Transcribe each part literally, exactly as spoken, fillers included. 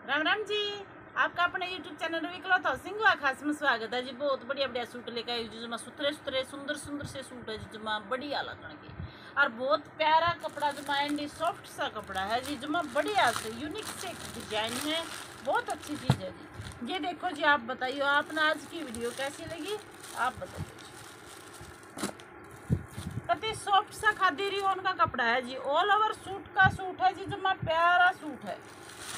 राम राम जी। आपका अपने YouTube channel विकलौता Singh खास में स्वागत है जी। बहुत बढ़िया बढ़िया सूट लेकर आई जी, जमा सुथरे सुथरे सुंदर सुंदर से सूट है जी, जमा बढ़िया लगन के और बहुत प्यारा कपड़ा जमा एंडी सॉफ्ट सा कपड़ा है जी, जमा बढ़िया से यूनिक से डिजाइन है, बहुत अच्छी चीज़ है जी। ये देखो जी, आप बताइए आपने आज की वीडियो कैसी लगी, आप बताइए। कति सॉफ्ट सा खादी रियोन का कपड़ा है जी, ऑल ओवर सूट का सूट है जी, जमा प्यारा सूट है।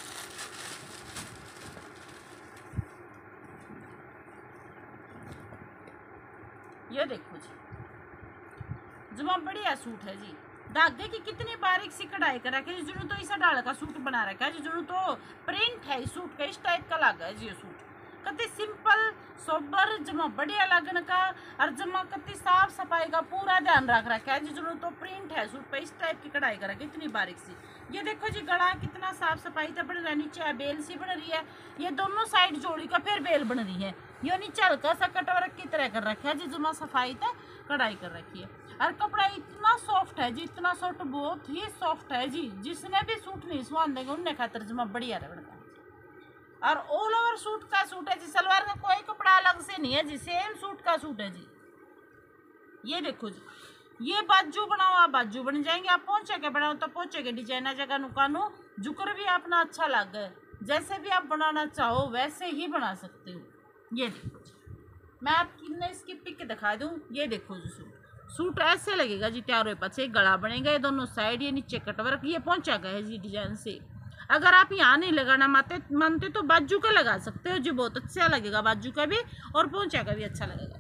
ये देखो जी, जमा बढ़िया सूट है जी। धागे की कितनी बारीक सी कढ़ाई कर रखी है जी, तो इस डाल का सूट बना रखा है जी, जो तो प्रिंट है इस सूट का, इस टाइप का लगा है जी ये सूट। कति सिंपल सोबर जमा बढ़िया लगन का और जमा कति साफ सफाई का पूरा ध्यान रख रखा है जी, जो तो प्रिंट है सूट पे, इस टाइप की कढ़ाई कर रखी है इतनी बारीक सी। ये देखो जी, गला कितना साफ सफाई का बन रहा है, नीचे बेल सी बन रही है, ये दोनों साइड जोड़ी का फिर बेल बन रही है, ये नीचे हल्का सा कटवर्क की तरह कर रखा है जी, जमा सफाई तक कढ़ाई कर रखी है। और कपड़ा इतना सॉफ्ट है जी, इतना सॉफ्ट, बहुत ही सॉफ्ट है जी, जिसने भी सूट नहीं सुहान देंगे उनने खातर जमा बढ़िया रहेगा। और ऑल ओवर सूट का सूट है जी, सलवार का कोई कपड़ा अलग से नहीं है जी, सेम सूट का सूट है जी। ये देखो जी, ये बाजू बनाओ आप बाजू बन जाएंगे, आप पोंचे के बनाओ तो पोंचे के डिजाइन जगह नुकानो जुकर भी अपना अच्छा लगे, जैसे भी आप बनाना चाहो वैसे ही बना सकते हो। ये देखो जी, मैं आपकी इसकी पिक दिखा दूं। ये देखो जी, सूट सूट ऐसे लगेगा जी, तैयार हुए पीछे गला बनेगा, ये दोनों साइड, ये नीचे कटवर्क, ये पहुंचा गया है जी डिजाइन से। अगर आप यहाँ नहीं लगाना मानते मानते तो बाजू का लगा सकते हो जी, बहुत अच्छा लगेगा बाजू का भी और पहुंचा का भी अच्छा लगेगा।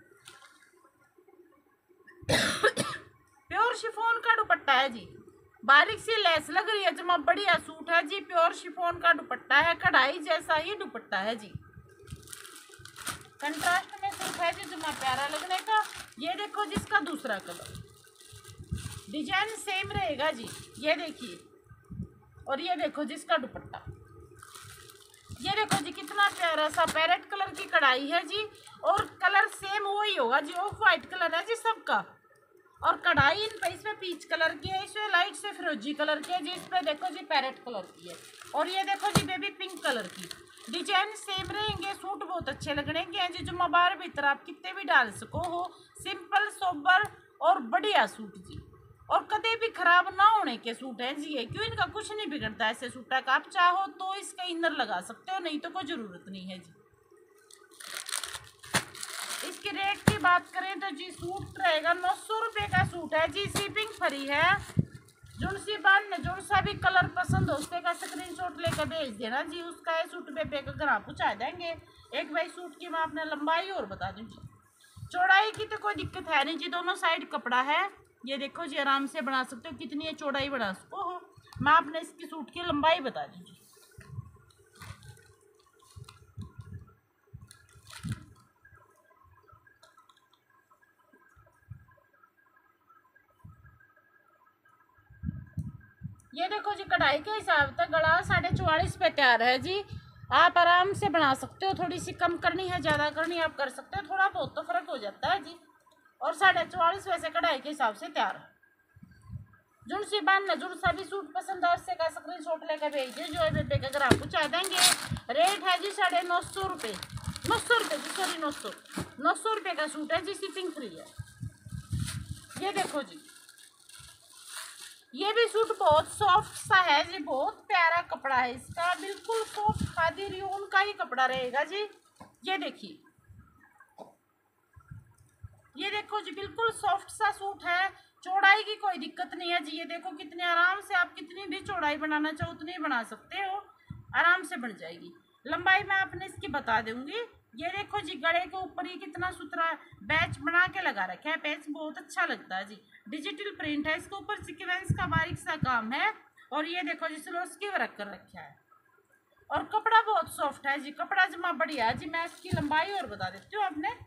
प्योर शिफॉन का दुपट्टा है जी, बारीक सी लेस लग रही है, जमा बढ़िया सूट है जी, प्योर शिफॉन का दुपट्टा है, कढ़ाई जैसा ही दुपट्टा है जी, कंट्रास्ट में सूट है जी, जमा प्यारा लगने का। ये देखो जिसका दूसरा कलर, डिजाइन सेम रहेगा जी, ये देखिए। और ये देखो जिसका दुपट्टा, ये देखो जी कितना प्यारा सा पैरेट कलर की कढ़ाई है जी, और कलर सेम वही होगा जी, ऑफ वाइट कलर है जी सबका। और कढ़ाई इन पे इसमें पीच कलर की है, इसमें लाइट से फिरोजी कलर की है जी, इस पे देखो जी पैरेट कलर की है, और ये देखो जी बेबी पिंक कलर की। डिजाइन सेम रहेंगे, सूट बहुत अच्छे लगने के हैं जी, जो बाहर भीतर आप कितने भी डाल सको हो, सिंपल सोबर और बढ़िया सूट जी, और कदे भी खराब ना होने के सूट हैं जी ये, क्यों इनका कुछ नहीं बिगड़ता ऐसे सूटा का। आप चाहो तो इसका इनर लगा सकते हो, नहीं तो कोई जरूरत नहीं है जी। इसके रेट की बात करें तो जी, सूट रहेगा नौ सौ रुपये का सूट है जी, शिपिंग फ्री है। जुन सी बान ने जुन सा भी कलर पसंद हो उसके का स्क्रीनशॉट लेकर भेज देना जी, उसका ये सूट पे पे का घर पहुँचा देंगे। एक भाई सूट की मैं आपने लंबाई और बता दूँ जी, चौड़ाई की तो कोई दिक्कत है नहीं जी, दोनों साइड कपड़ा है, ये देखो जी आराम से बना सकते हो, कितनी है चौड़ाई बना सको हो। मैं आपने इसकी सूट की लंबाई बता दी जी, ये देखो जी कढ़ाई के हिसाब से गला साढ़े चौवालीस पे तैयार है जी, आप आराम से बना सकते हो, थोड़ी सी कम करनी है ज़्यादा करनी है आप कर सकते हो, थोड़ा बहुत तो फर्क हो जाता है जी। और साढ़े चौवालीस वैसे कढ़ाई के हिसाब से तैयार है। जुन सी बान ने जुन सा भी सूट पसंद है उससे का स्क्रीन शॉट लेकर भेज दे, जो है बेबे का ग्राहक पहुँचा देंगे। रेट है जी साढ़े नौ सौ रुपये, नौ सौ रुपये जी, सॉरी नौ सौ नौ सौ रुपये का सूट है जी, शिपिंग फ्री है। ये देखो जी, ये भी सूट बहुत सॉफ्ट सा है जी, बहुत प्यारा कपड़ा है इसका, बिल्कुल सॉफ्ट खादी रियोन का ही कपड़ा रहेगा जी। ये देखिए, ये देखो जी बिल्कुल सॉफ्ट सा सूट है, चौड़ाई की कोई दिक्कत नहीं है जी। ये देखो कितने आराम से आप कितनी भी चौड़ाई बनाना चाहो उतनी बना सकते हो, आराम से बन जाएगी। लंबाई मैं आपने इसकी बता दूंगी। ये देखो जी, गले के ऊपर ये कितना सुथरा बैच बना के लगा रखा है, पैच बहुत अच्छा लगता है जी, डिजिटल प्रिंट है, इसके ऊपर सीक्वेंस का बारीक सा काम है, और ये देखो जी स्लोस की वर्क कर रखा है, और कपड़ा बहुत सॉफ्ट है जी, कपड़ा जमा बढ़िया है जी। मैं इसकी लंबाई और बता देती हूँ आपने,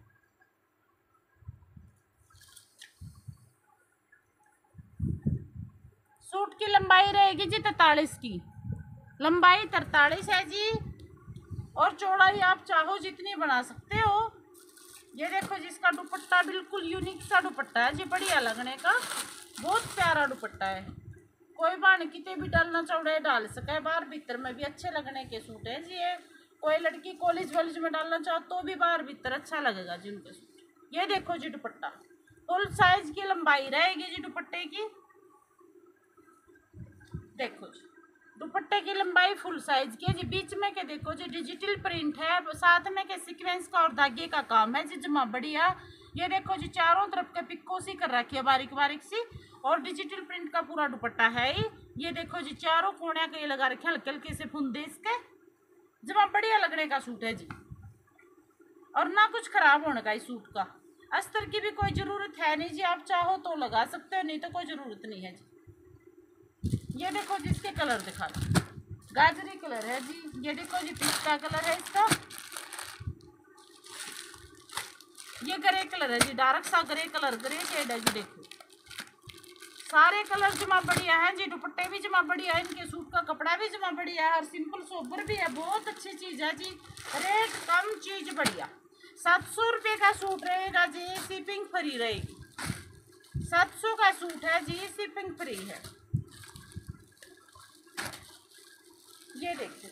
सूट की लंबाई रहेगी जी तैतालीस की, लंबाई तैतालीस है जी, और चौड़ाई आप चाहो जितनी बना सकते हो। ये देखो जिसका दुपट्टा बिल्कुल यूनिक सा दुपट्टा है जी, बढ़िया लगने का, बहुत प्यारा दुपट्टा है, कोई बाण किते भी डालना चौड़े डाल सके, बाहर भीतर में भी अच्छे लगने के सूट है जी ये। कोई लड़की कॉलेज वॉलेज में डालना चाहो तो भी बाहर भीतर अच्छा लगेगा जी उनके सूट। ये देखो जी दुपट्टा फुल साइज की लंबाई रहेगी जी दुपट्टे की। देखो जी दुपट्टे की लंबाई फुल साइज की है जी। बीच में के देखो जी डिजिटल प्रिंट है, साथ में के सीक्वेंस का और धागे का काम है जी जमा बढ़िया। ये देखो जी चारों तरफ के पिक्को सी कर रखी है बारीक बारीक सी, और डिजिटल प्रिंट का पूरा दुपट्टा है ही। ये देखो जी चारों कोने के लगा रखे हल्के हल्के से फुंदे इसके, जमा बढ़िया लगने का सूट है जी। और ना कुछ खराब होने का इस सूट का। अस्तर की भी कोई जरूरत है नहीं जी, आप चाहो तो लगा सकते हो, नहीं तो कोई जरूरत नहीं है जी। ये देखो जी इसके कलर दिखा दो, गाजरी कलर है जी। ये देखो जी पिस्ता कलर है इसका, ये ग्रे कलर है जी, डार्क सा ग्रे कलर, ग्रे शेड है जी। देखो सारे कलर जमा बढ़िया है जी, दुपट्टे भी जमा बढ़िया है, इनके सूट का कपड़ा भी जमा बढ़िया है, और सिंपल सोबर भी है, बहुत अच्छी चीज है जी। रेट कम चीज बढ़िया। सात सौ रुपये का सूट रहेगा जी, शिपिंग फ्री रहेगी। सात सौ का सूट है जी, शिपिंग फ्री है। ये देखिए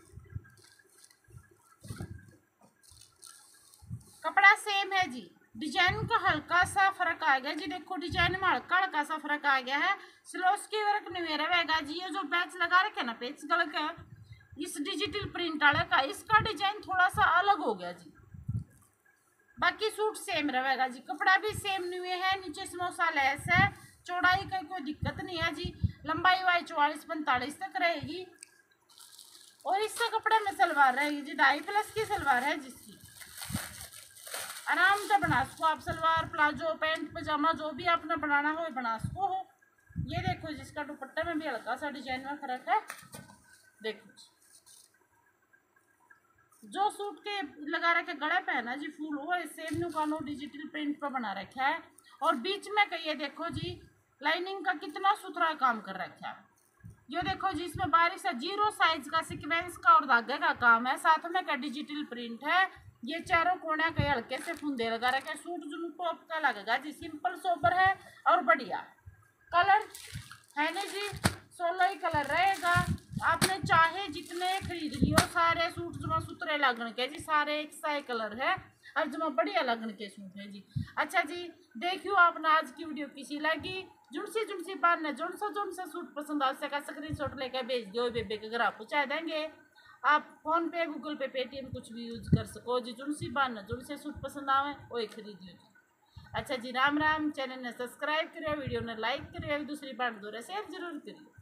कपड़ा सेम है जी, डिजाइन का हल्का सा फर्क आ गया जी। देखो डिजाइन में हल्का हल्का सा फर्क आ गया है। स्लोस की वर्क नहीं रहेगा जी। ये जो पैच लगा रखे ना, पैच गल के इस डिजिटल प्रिंट वाले का, इसका डिजाइन थोड़ा सा अलग हो गया जी। बाकी सूट सेम रहेगा जी, कपड़ा भी सेम नहीं है। नीचे समोसा लेस है, चौड़ाई का कोई दिक्कत नहीं है जी। लंबाई वाई चौवालीस पैंतालीस तक रहेगी, और इससे कपड़े में सलवार रहेगी जी, ढाई प्लस की सलवार है जिसकी आराम से बना सको आप। सलवार प्लाजो पैंट पजामा जो भी आपने बनाना हो बना सको हो। ये देखो जिसका दुपट्टे में भी हल्का सा डिजाइन में फर्क है। देखो जो सूट के लगा रखे गले पे है ना जी फूल, वो सेम न्यू कानो डिजिटल प्रिंट पर बना रखा है। और बीच में का ये देखो जी लाइनिंग का कितना सुथरा काम कर रखा है। ये देखो जी इसमें बारीक सा जीरो साइज का सीक्वेंस का और धागे का काम है, साथ में का डिजिटल प्रिंट है। ये चारों कोने के हल्के से फुंदे लगा रखे। सूट जो टॉप का लगेगा जी, सिंपल सोबर है और बढ़िया। कलर है ना जी, सोलह ही कलर रहेगा। आपने चाहे जितने खरीद लियो, सारे सूट जमा सुतरे लगन के जी, सारे एक सा कलर है और जमा बढ़िया लगन के सूट है जी। अच्छा जी देखियो आपने आज की वीडियो किसी लगी, जुड़सी जुड़सी बार ने जुड़ सा जुड़ सा सूट पसंद आ सका स्क्रीन शॉट लेकर भेज दो, बेबे के घर आप पहुँचा देंगे। आप फोन पे गूगल पे पेटीएम कुछ भी यूज कर सको जी। जुड़सी बार ने जुड़ से सूट पसंद आवे वही खरीद लो जी। अच्छा जी राम राम। चैनल ने सब्सक्राइब करियो, वीडियो ने लाइक करियो, दूसरी बार दोरे शेयर जरूर करियो।